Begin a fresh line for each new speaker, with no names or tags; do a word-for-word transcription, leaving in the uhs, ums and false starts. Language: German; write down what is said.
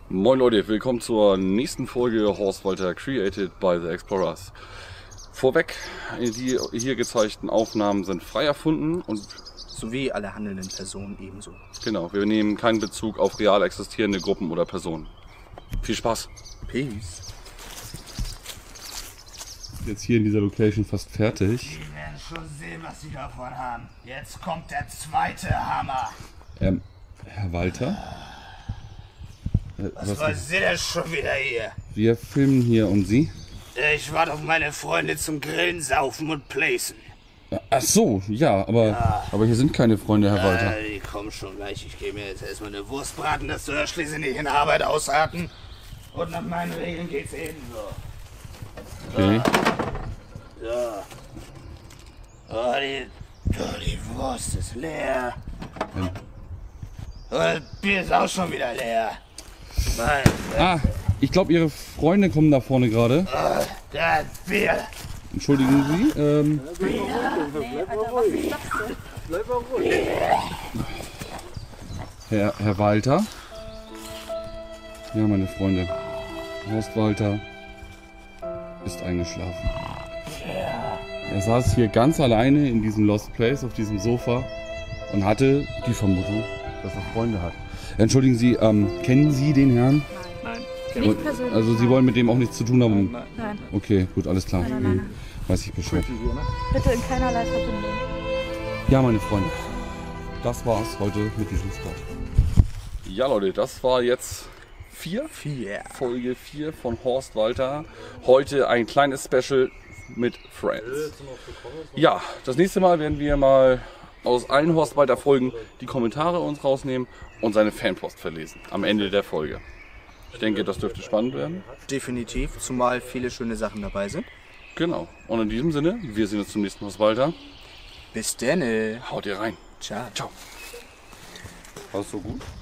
Moin Leute, willkommen zur nächsten Folge Horst Walter Created by the Explorers. Vorweg, die hier gezeigten Aufnahmen sind frei erfunden und
sowie alle handelnden Personen ebenso.
Genau, wir nehmen keinen Bezug auf real existierende Gruppen oder Personen. Viel Spaß!
Peace!
Jetzt hier in dieser Location fast fertig.
Sie werden schon sehen, was sie davon haben. Jetzt kommt der zweite Hammer.
Ähm, Herr Walter?
Was, was wollen Sie denn schon wieder hier?
Wir filmen hier und Sie?
Ich warte auf meine Freunde zum Grillen, Saufen und Placen.
Ach so, ja, aber, ja. aber hier sind keine Freunde, Herr Walter.
Äh, die kommen schon gleich. Ich gehe mir jetzt erstmal eine Wurst braten, dass du schließlich nicht in der Arbeit ausarten. Und nach meinen Regeln geht's ebenso.
Okay.
So. Oh, die, oh, die Wurst ist leer.
Ja.
Und das Bier ist auch schon wieder leer. Mein
ah, ich glaube, Ihre Freunde kommen da vorne gerade.
Oh, das Bier.
Entschuldigen Sie. Ähm, Herr, Herr Walter. Ja, meine Freunde. Horst Walter ist eingeschlafen. Er saß hier ganz alleine in diesem Lost Place auf diesem Sofa und hatte die Vermutung, dass er Freunde hat. Entschuldigen Sie, ähm, kennen Sie den Herrn?
Nein. Nicht persönlich.
Also Sie wollen mit dem auch nichts zu tun haben?
Nein. Nein.
Okay, gut, alles klar.
Nein, nein, nein, nein.
Weiß ich Bescheid.
Bitte in keinerlei Verbindung.
Ja, meine Freunde, das war's heute mit diesem Spot. Ja, Leute, das war jetzt vier.
Vier.
Folge vier von Horst Walter. Heute ein kleines Special mit Friends. Ja, das nächste Mal werden wir mal aus allen Horst Walter Folgen die Kommentare uns rausnehmen und seine Fanpost verlesen am Ende der Folge. Ich denke, das dürfte spannend werden.
Definitiv, zumal viele schöne Sachen dabei sind.
Genau. Und in diesem Sinne, wir sehen uns zum nächsten Horst Walter.
Bis denne.
Haut ihr rein.
Ciao.
Ciao. War das so gut?